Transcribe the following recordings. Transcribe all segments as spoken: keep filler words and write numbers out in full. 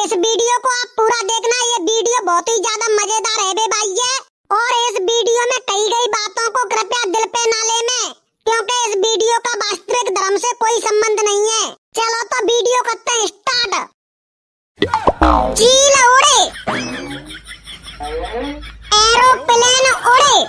इस वीडियो को आप पूरा देखना, ये वीडियो बहुत ही ज्यादा मजेदार है बे भाई ये। और इस वीडियो में कही गई बातों को कृपया दिल पे ना लेना, क्योंकि इस वीडियो का वास्तविक धर्म से कोई संबंध नहीं है। चलो तो वीडियो करते हैं स्टार्ट। चील उड़े, एरोप्लेन उड़े,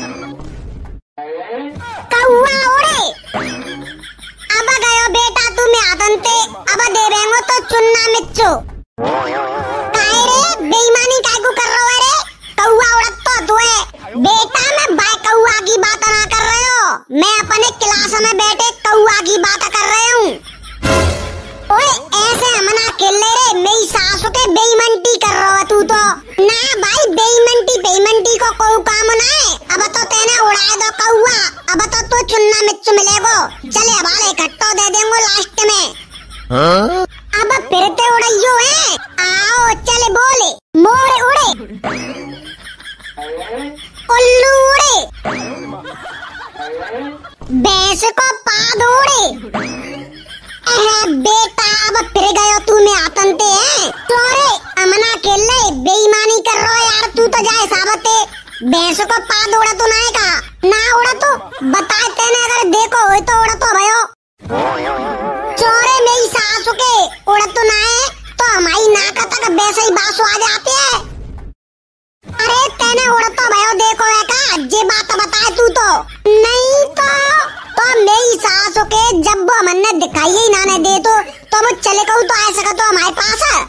कौवा उड़े, अब गयो बेटा तुम्हें आदंते, अब देवेंगो तो चुन्ना मिच्चो। काहे रे बेईमानी काय को कर रहे हो रे? कौवा उड़त तो तू है बेटा, मैं भाई कौवा की बात ना कर रहे हो, मैं अपने क्लास में बैठे कौवा की बात कर रहे हूँ। ओए ऐसे हमना खेले रे, मेरी सासू के बेईमानी कर रहा है तू तो ना भाई। बेईमानी बेईमानी को कोई काम ना है। अब तो तेने उड़ाए दो कौवा, अब तो तू चुन्ना मिर्च मिलेगो। चले हमारे इकट्ठो दे देंगे लास्ट में। हाँ? अब फिरते उड़ाइयो है, आओ चले बोले। मोर उड़े, उल्लू उड़े, भैंस को पाद उड़े। बेटा अब फिर गयो तू में आतंते है तोरे अमना खेले बेईमानी कर रहा है यार। तू तो जाए साबते भैंस को पाद उड़ा तो ना का ना उड़ा तो बताए तेने, अगर देखो हो तो उड़ा तो भयो चोरे मेरी सासू के उड़ा तो ना है तो हमारी नाक तक वैसे ही बासु आ जाती है। अरे तेने उड़ा तो भयो देखो है का जे बात बताए तू तो नहीं तो तो मेरी सासू के जब वो हमने दिखाई ही ना ने दे तो तो वो चले कहूँ तो आ सका तो हमारे पास है।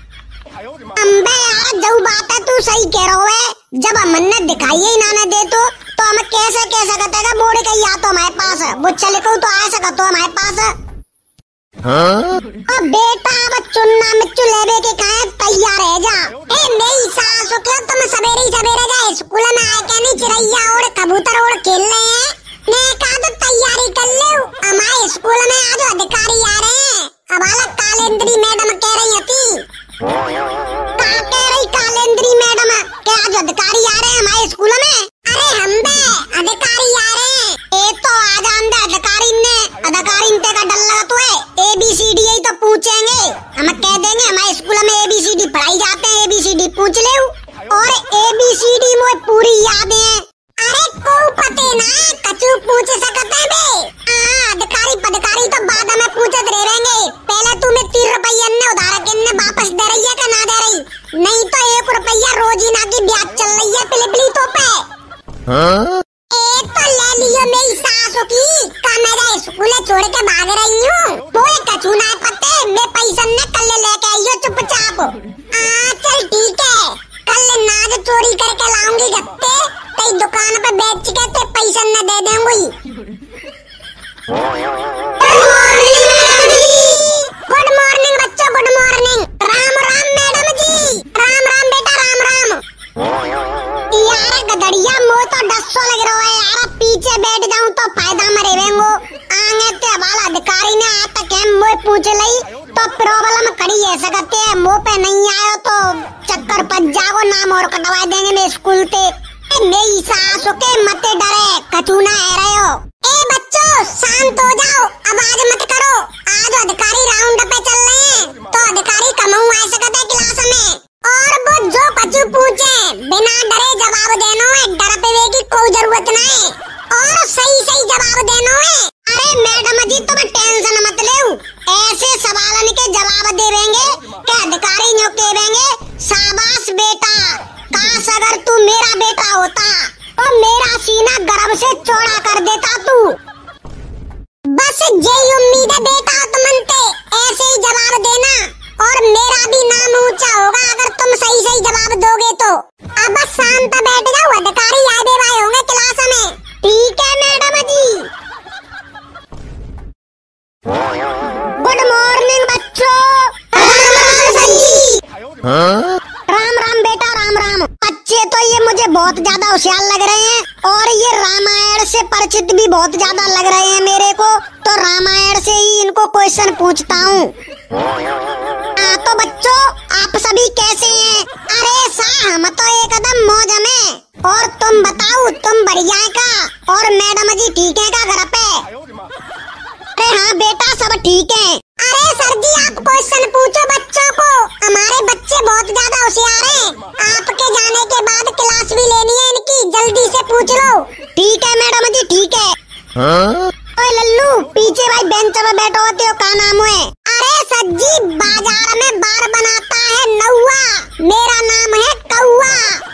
अम्बे यार जो बात है तू सही कह रहा है, जब हमने दिखाई ही ना ने दे तो तो हम कैसे कैसे कहते बोड़े का या तो हमारे पास है, वो चले कहूँ तो आ सका तो हमारे पास है। हाँ? अब बेटा अब चुन्ना मिच्चू लेवे के कहे तैयार है जा। ए मेरी सासू के तुम सवेरे सवेरे जा स्कूल में आए के नहीं चिड़ैया और कबूतर और खेल रहे हैं ने कहा तो तैयारी कर ले। हमारे स्कूल में आज अधिकारी आ रहे हैं। अब अलग कालेंद्री मैडम कह रही थी, क्या कह रही कालेंद्री मैडम के आज अधिकारी आ रहे हैं हमारे स्कूल में। अरे हम बे अधिकारी आ रहे हैं, एक तो आज आंदे अधिकारी ने अधिकारी इनते का डर लगा तो है ए बी सी डी यही तो पूछेंगे। हम कह देंगे हमारे स्कूल में ए बी सी डी पढ़ाई जाते हैं, ए बी सी डी पूछ ले और ए बी सी डी मुझे पूरी याद है। अरे को पते ना कचू पूछ सकते हैं बे। हाँ अधिकारी पदकारी तो बाद में पूछते रहेंगे, पहले तुम्हें तीन रुपये ने उधार के ने वापस दे रही है का ना दे रही, नहीं तो एक रुपया रोजीना की ब्याज चल रही है पिलपिली तो पे। हाँ? एक तो ले लियो मेरी सासू की का मेरा स्कूल छोड़ के भाग रही हूँ, वो कचू ना पते मैं पैसा ने कल लेके आइयो चुपचाप। हाँ चल ठीक है, कल नाज चोरी करके लाऊंगी गत्ते कई दुकान पे बेच के ते पैसा न दे देंगी। गुड मॉर्निंग बच्चों, good morning. Ram Ram madam ji, Ram Ram बेटा राम राम। यार गदड़िया मो तो डस्सो लग रहा है यार, पीछे बैठ जाऊं तो फायदा में रहेंगो। आगे ते वाला अधिकारी ने आता के मो पूछ लई तो प्रॉब्लम खड़ी है सकते है, मुंह पे नहीं आयो तो चक्कर पच जाओ, नाम और कटवा देंगे मैं स्कूल ते। मेरी सासू के मत डरे कचू ना है रहे हो। ए बच्चों शांत हो जाओ, अब आज मत करो, आज अधिकारी राउंड पे चल रहे हैं तो अधिकारी कमाऊ आ सकते है क्लास में। और वो जो कचू पूछे बिना डरे जवाब देना है, डर पे की कोई जरूरत नहीं और सही सही जवाब देना है। अरे मैडम जी तुम टेंशन मत लो, ऐसे सवालन के जवाब देवेंगे के अधिकारी न्यो कहेंगे शाबाश बेटा, काश अगर तू मेरा बेटा होता तो मेरा सीना गर्व से चौड़ा कर देता तू। बस यही उम्मीद है बेटा तुमसे, ऐसे ही जवाब देना और मेरा भी नाम ऊंचा होगा अगर तुम सही सही जवाब दोगे तो। अब बस शांत बैठ जाओ, अधिकारी याद आए होंगे क्लास में। ठीक है मैडम जी। गुड मॉर्निंग बच्चों। हाँ? राम राम बेटा राम राम। बच्चे तो ये मुझे बहुत ज्यादा होशियार लग रहे हैं और ये रामायण से परिचित भी बहुत ज्यादा लग रहे हैं मेरे को, तो रामायण से ही इनको क्वेश्चन पूछता हूँ। हाँ तो बच्चों आप सभी कैसे हैं? अरे सा हम तो एकदम मौज में, और तुम बताओ तुम बढ़िया है का? और मैडम जी ठीक है का घर पे? अरे हाँ बेटा सब ठीक है। अरे सर जी आप क्वेश्चन पूछो बच्चों को, हमारे बच्चे बहुत ज्यादा होशियार हैं। आपके जाने के बाद क्लास भी लेनी है इनकी, जल्दी से पूछ लो। ठीक है मैडम जी ठीक है। हाँ? ओए लल्लू पीछे भाई बेंच पे बैठो होते हो, का नाम है? अरे सर जी बाजार में बार बनाता है नौवा, मेरा नाम है कौवा।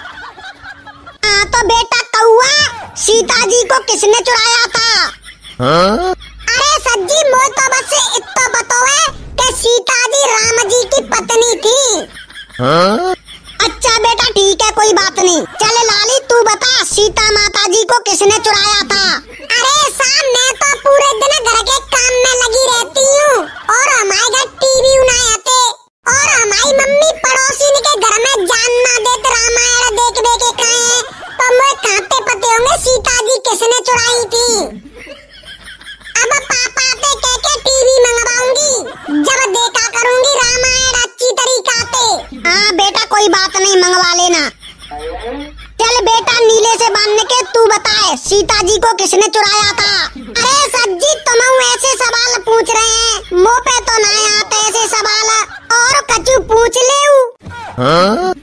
हाँ तो बेटा कौवा सीता जी को किसने चुराया था? हाँ? अरे सर जी मोय तो बस इतना बताओ है कि सीता जी राम जी की पत्नी थी। हाँ? अच्छा बेटा ठीक है कोई बात नहीं। चल लाली तू बता सीता माता जी को किसने चुराया था? अरे साहब मैं तो पूरे दिन घर के काम में लगी रहती हूँ और हमारे घर टीवी नहीं आते और हमारी मम्मी पड़ोसी के घर में जान ना देते रामायण देख देख के खाए, तो मुझे खाते पते होंगे सीता जी किसने चुराई थी। अब पापा से कह के टीवी मंगवाऊंगी, जब देखा करूंगी रामायण अच्छी तरीका से। हाँ बेटा कोई बात नहीं मंगवा लेना। चल बेटा नीले से बांधने के तू बताए सीता जी को किसने चुराया था? अरे सज्जी तुम ऐसे सवाल पूछ रहे हैं, मुँह पे तो नहीं आते ऐसे सवाल, और कचू पूछ ले। हाँ?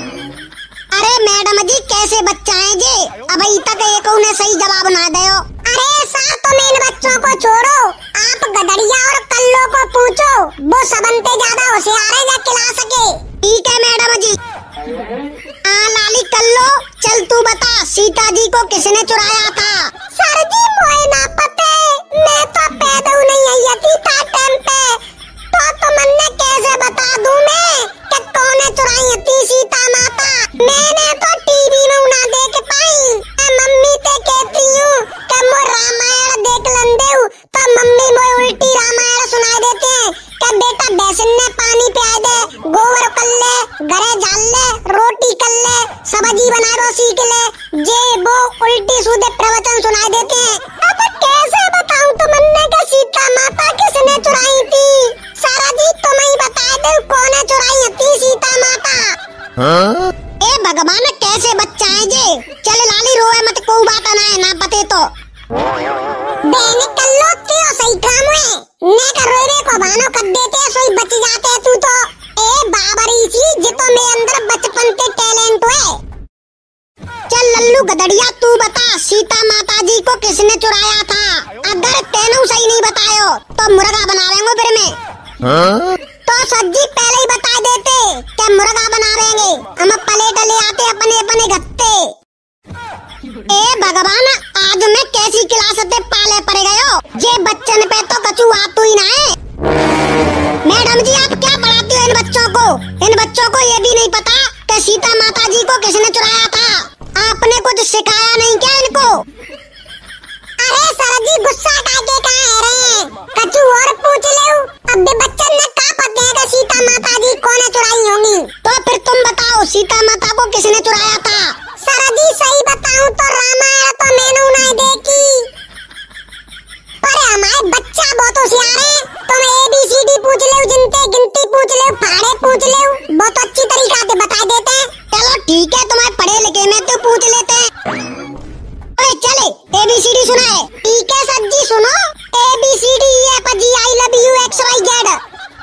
अरे मैडम जी कैसे बच्चा है जे, अभी तक एक ने सही जवाब ना दो। अरे साहब तुम इन बच्चों को छोड़ो, आप गदड़िया और कल्लो को पूछो, वो सबनते ज्यादा होशियार है जा क्लास के। ठीक है मैडम जी। हाँ लाली कल्लो चल तू बता सीता जी को किसने चुराया था? सर जी मोए ना पते, मैं तो पैदा नहीं आई थी था टाइम पे, तो तुमने कैसे बता दूं मैं कि कौन चुराई थी सीता माता? मैंने तो टीवी में ना देख पाई, मैं मम्मी ते कहती हूँ कि मो रामायण देख लंदे हूँ, तो मम्मी मोए उल्टी रामायण सुनाई देते हैं कि बेटा बेसन में पानी पिया दे, गोबर कर ले, घरे झाल ले, रोटी कर ले, सब्जी बना दो सीख ले, जे वो उल्टी सीधे प्रवचन सुनाई देते हैं। अब कैसे बताऊं तुमने कि सीता माता किसने चुराई थी? सारा जी तुम ही बता दो कौन चुराई थी सीता माता? हाँ? ए भगवान कैसे बच्चा है जे, चल लाली रोए मत, कोई बात ना है ना पते तो। बेने कल्लो क्यों सही काम है, ने कर रोए को बानो कर देते सोई बच जाते तू तो। ए बाबरी सी जे तो मेरे अंदर बचपन के टैलेंट है। चल लल्लू गदड़िया तू बता सीता माता जी को किसने चुराया था? अगर तेनू सही नहीं बतायो तो मुर्गा बना लेंगे फिर में। हाँ? तो सब्जी पहले ही बता देते क्या मुर्गा बना लेंगे, हम प्लेट ले आते अपने अपने गत्ते। ए भगवान आज मैं कैसी क्लास से पाले पड़ गयो, ये बच्चन पे तो कछु आतू ही ना है। मैडम जी आप क्या पढ़ाती हो इन बच्चों को? इन बच्चों को ये भी नहीं पता कि सीता माता जी को किसने चुराया था? आपने कुछ सिखाया नहीं क्या इनको? अरे सर जी गुस्सा काके कहाँ रहे हैं, कछु और पूछ ले। अब भी बच्चन ने क्या पता है कि सीता माता जी कौन चुराई होंगी? तो फिर तुम बताओ सीता माता को किसने चुराया था? सर जी सही बताऊं तो रामायण तो मैंने नहीं देखी, पर हमारे बच्चा बहुत होशियार है, तुम ए बी सी डी पूछ ले, जिनते गिनती पूछ ले, फाड़े पूछ ले, बहुत अच्छी तरीका से बता देते हैं। चलो ठीक है तुम्हारे पढ़े लिखे में तो पूछ लेते हैं। ओए चले ए बी सी डी सुनाए। ठीक है सर जी सुनो, A B C D F G I love you X Y Z.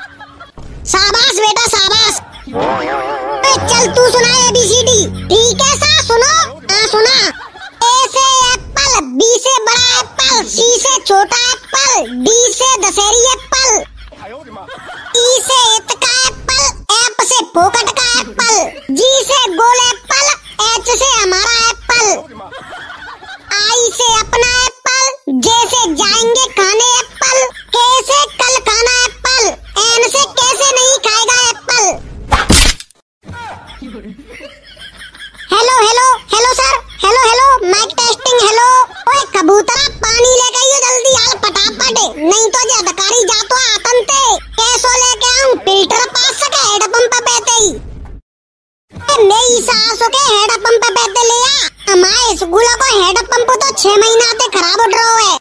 शाबाश बेटा शाबाश। ओए चल तू सुना ए बी सी डी। ठीक है सा सुनो। हाँ सुना। ए से एप्पल, बी से बड़ा एप्पल, सी से छोटा एप्पल, डी से दशहरी एप्पल, ई से इत का एप्पल, एफ से फोकट का एप्पल, जी से गोल एप्पल, एच से हमारा एप्पल, आई से अपना एप्पल, जे से जाएंगे खाने एप्पल, के से कल खाना एप्पल, एन से कैसे नहीं खाएगा apple. Hello hello hello sir, hello hello mike testing hello. ओए कबूतरा पानी लेके आइयो जल्दी यार फटाफट, नहीं तो जे अधिकारी जा तो आतंते कैसो लेके आऊं फिल्टर पास सके हेड पंप पे बेते ही। मेरी सासो के हेड पंप पे बेते ले आ, हमारे स्कूल को हेड पंप तो छह महीना से खराब उठ रहा है।